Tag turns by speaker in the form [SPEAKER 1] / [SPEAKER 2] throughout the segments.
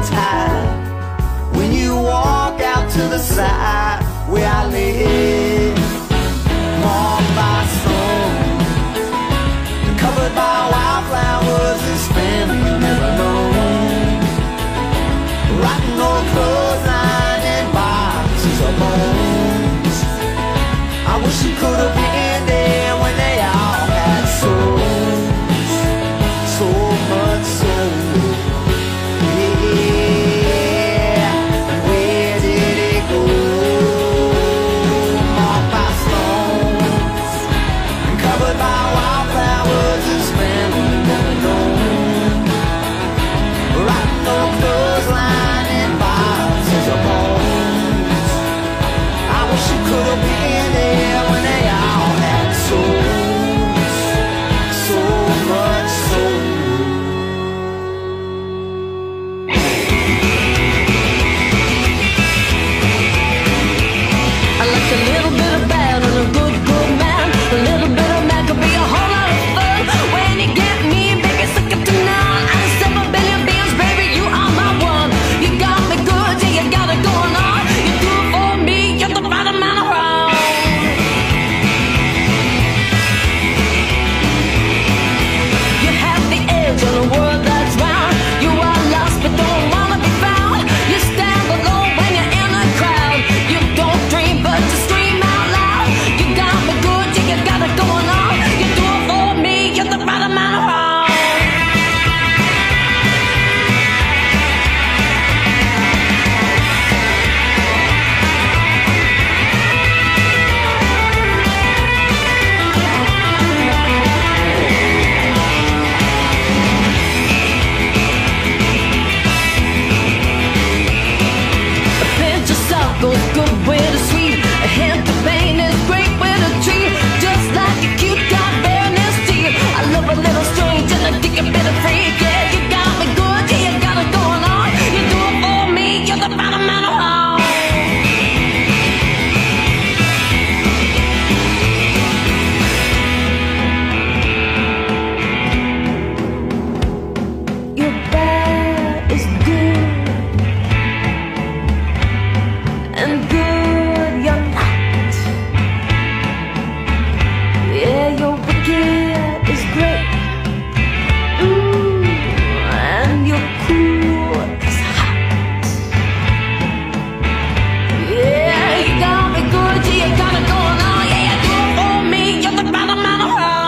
[SPEAKER 1] tide when you walk out to the side where I live. Marked by stones, covered by wildflowers, this family never known. Rotten old clothesline and boxes of bones. I wish you could have been there when they all had souls, so much soul. Yeah, where did it go? Marked by stones, covered by wildflowers, this family never known. Rotten old clothesline and boxes of bones. I wish you could have been there when they all had souls, so much soul.
[SPEAKER 2] I like a little bit of bad and a good, good man. A little bit of mad could be a whole lot of fun. When you get me, baby, suck it to none. I just have a billion bills, baby, you are my one. You got me good, yeah, you got it going on. You do it for me, you're the bottom man around. You have the edge on a world that's round. You are lost but don't wanna be found. You stand alone when you're in a crowd. You don't dream but you scream out loud. You got me good, yeah, you got it going on. You do it for me, you're the bottom man around. A pinch of salt goes good with a sweet. A hint of pain is great with a treat. Just like a cute got fairness to you. I love a little strange and I dig a bit of freak. Yeah, you got me good, yeah, you got it going on. You do it for me, you're the bottom man around. Your bad is good, and good you're not. Yeah, your wicked is great. And your cool is hot. Yeah, you got me good, yeah, you got it going on. Yeah, you do it for me, you're the bottom man around.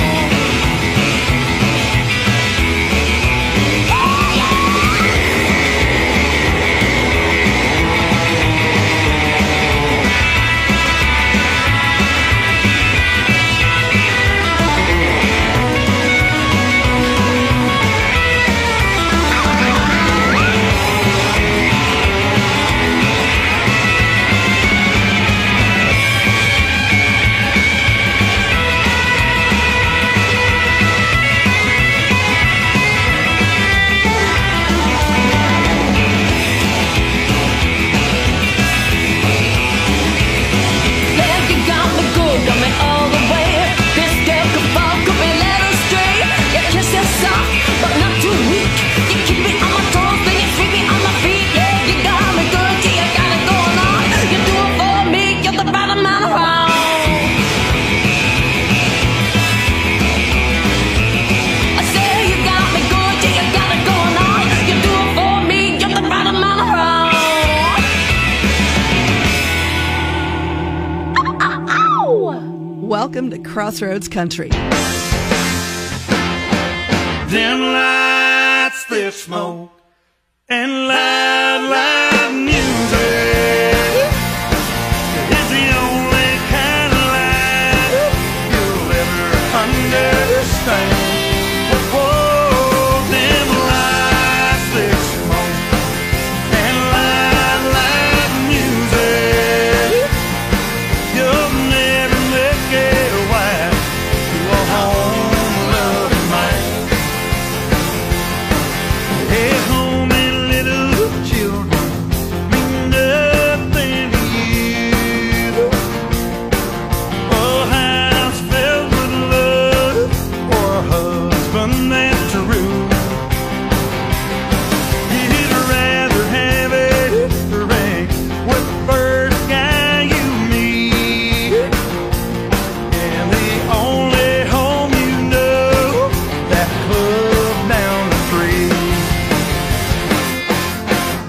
[SPEAKER 2] Yeah, you got me good, got me all the way. This girl could fall, could be led astray. Your kiss is soft, but not too weak. You keep me on my toes, then you sweep me on my feet. Yeah, you got me good, yeah, you got it going on. You do it for me, you're the bottom man around. I say you got me good, yeah, you got it going on. You do it for me, you're the bottom man around.
[SPEAKER 3] Welcome to Crossroads Country.
[SPEAKER 4] Dim lights, thick smoke, and loud, loud music is the only kind of life you'll ever understand. Whoa, dim lights, thick smoke, and loud, loud music. You'll never make it wife to a home loving man. Hey, homie, little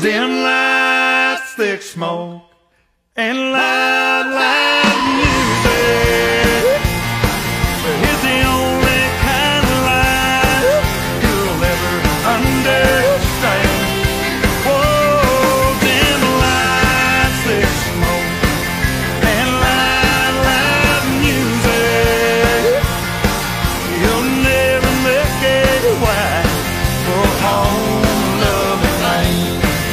[SPEAKER 4] dim lights, thick smoke, and loud, loud music is the only kind of life you'll ever understand. Oh, dim lights, thick smoke, and loud, loud music. You'll never make it wide for home loving life.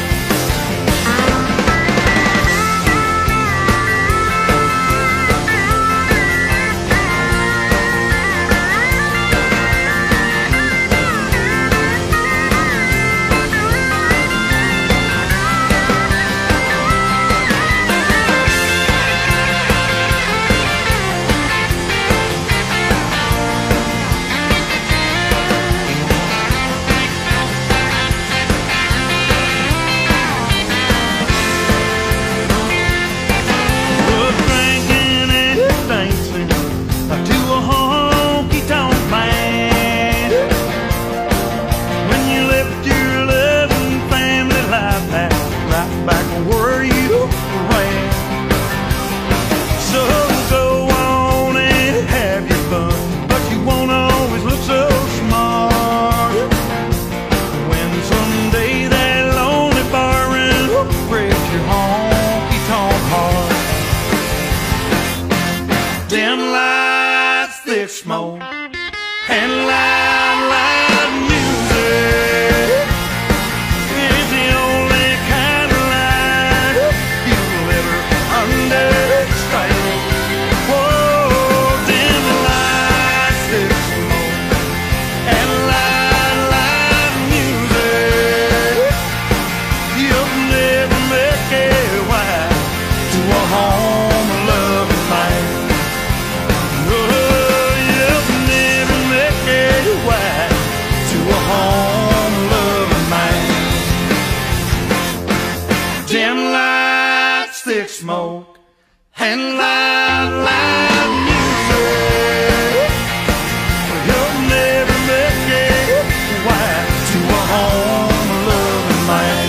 [SPEAKER 4] Smoke and loud, loud music is the only kind of life you'll ever understand. Whoa, dim lights, thick smoke, and loud, loud music. You'll never make it wide to a home loving life. Home loving man. Dim lights, thick smoke, and loud, loud music. You'll never make it wide to a home loving man.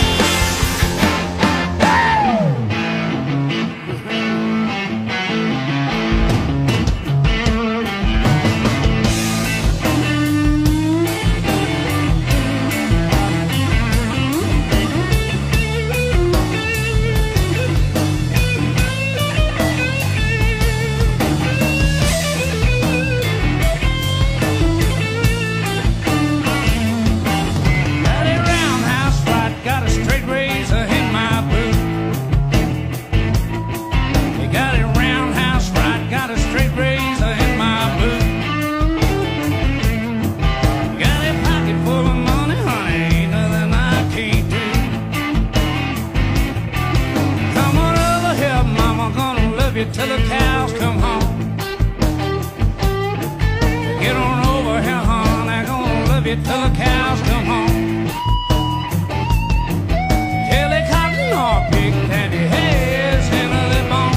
[SPEAKER 4] Till the cows come home. Get on over here, hon. I'm gonna love you till the cows come home. Till they cotton or pig and your head's in a little bone.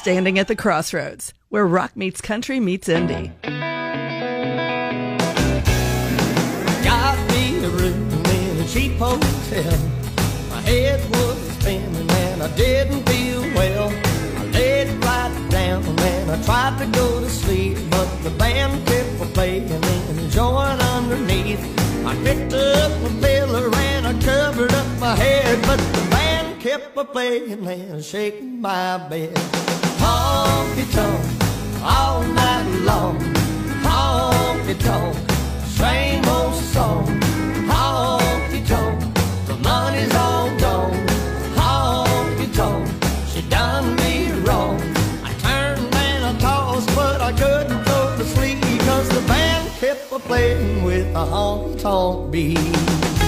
[SPEAKER 3] standing at the Crossroads, where rock meets country meets indie.
[SPEAKER 1] Got me a room in a cheap hotel. My head was spinning and I didn't feel well. I laid right down and I tried to go to sleep, but the band kept playing and joined underneath. I picked up my pillow and I covered up my head, but the band kept playing and shaking my bed. Honky tonk all night long. Honky tonk, same old song. Honky tonk, the money's all gone. Honky tonk, she done me wrong. I turned and I tossed, but I couldn't go to sleep, 'cause the band kept playing with a honky tonk beat.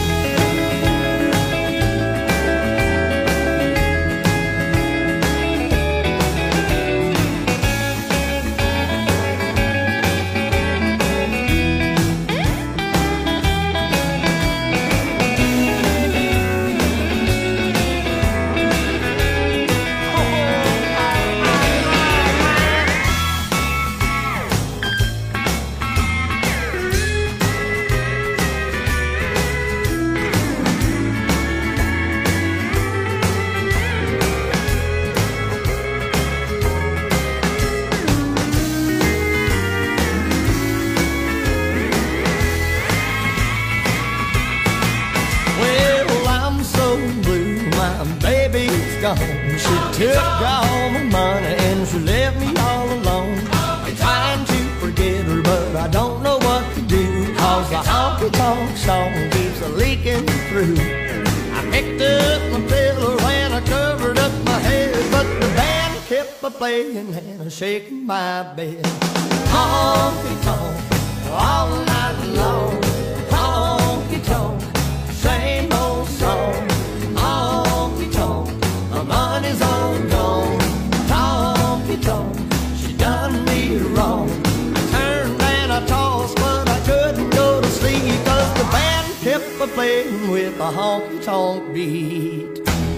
[SPEAKER 1] She took all my money and she left me all alone. I'm trying to forget her, but I don't know what to do, 'cause the honky-tonk song keeps leaking through. I picked up my pillow and I covered up my head, but the band kept playing and shaking my bed. Honky-tonk all night long. Honky-tonk, same old song. Honky-tonk, my money's all gone. Honky-tonk, she done me wrong. I turned and I tossed, but I couldn't go to sleep, 'cause the band kept playing with a honky-tonk beat.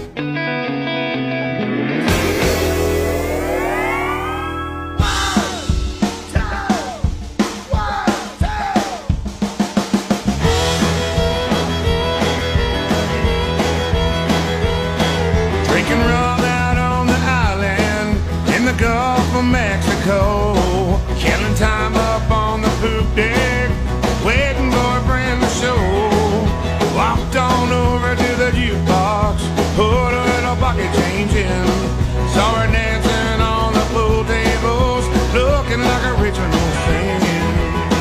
[SPEAKER 4] Gulf of Mexico, killing time up on the poop deck, waiting for a friend to show. Walked on over to the jukebox, put a little bucket change in, saw her dancing on the pool tables, looking like a original singing.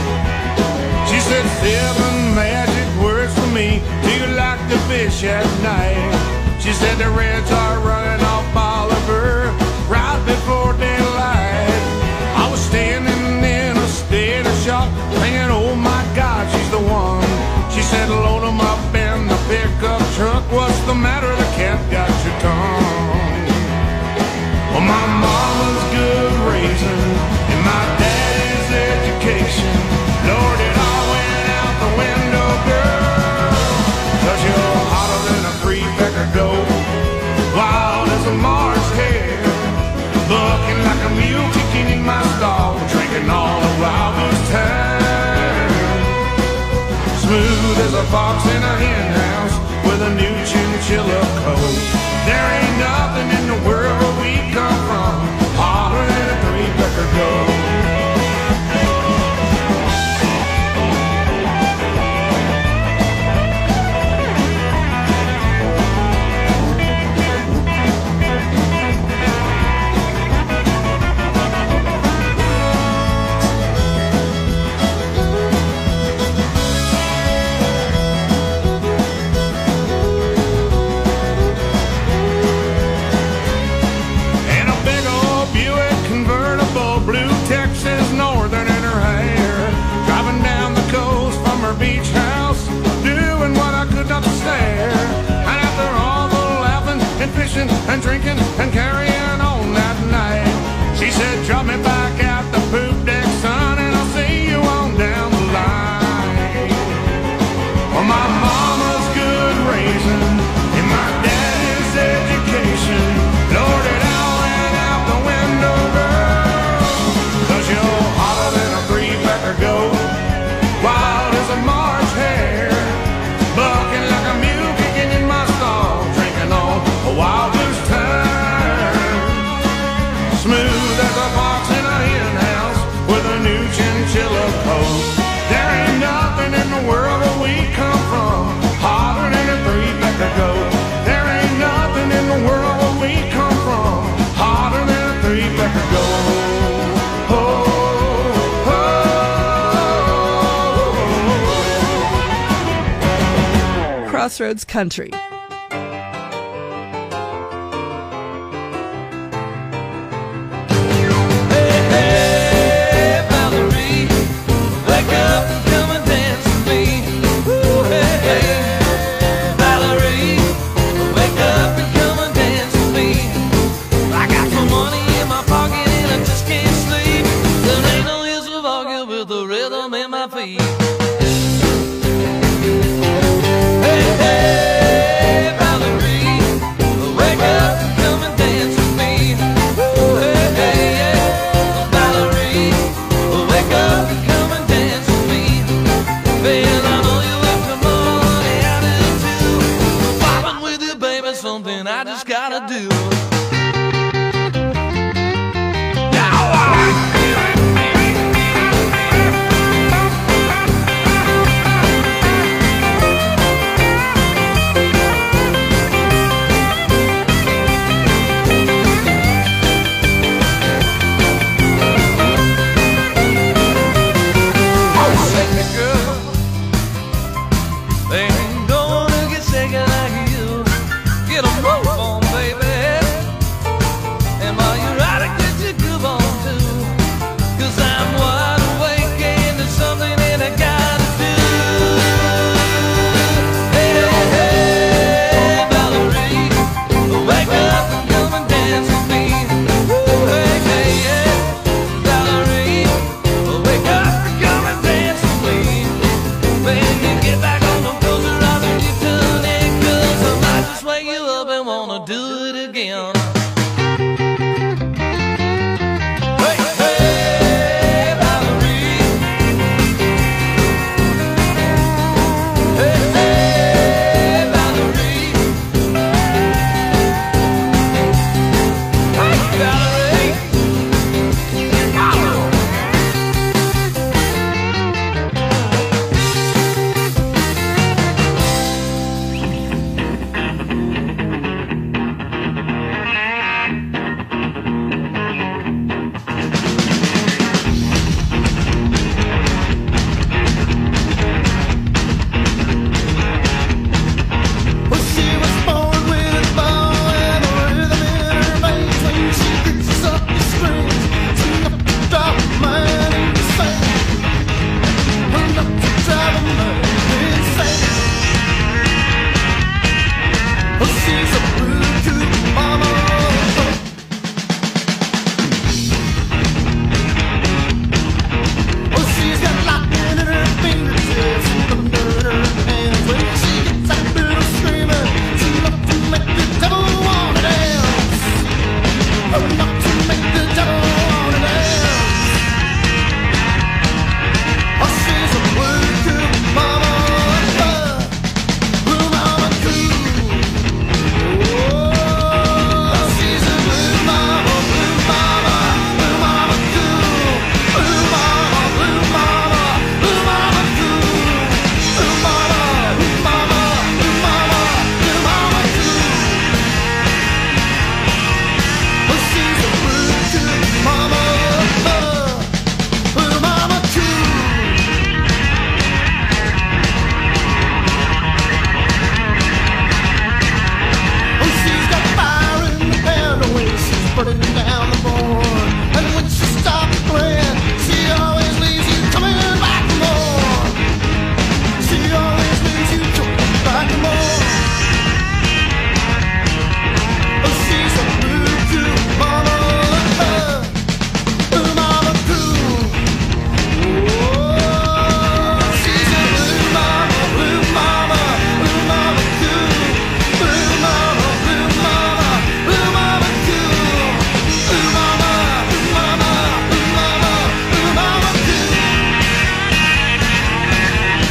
[SPEAKER 4] She said 7 magic words for me, do you like to fish at night? She said the reds are running off Oliver right before daylight. I was standing in a state of shock, thinking, oh my God, she's the one. She said, load 'em up in the pickup truck. What's the matter? The cat got your tongue. Well, my mama's good raising and my daddy's education, Lord, it all went out the window, girl, 'cause you're hotter than a 3-pecker dough, wild as a March hare, looking like a mule kicking in my stall, drinking all the wild goose time. Smooth as a fox in a hen house with a new chinchilla coat. There ain't nothing in the world where we come from hotter than a 3-pecker dough. Blue
[SPEAKER 3] Crossroads Country.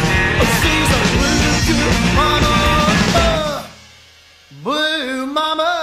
[SPEAKER 1] Blue mama.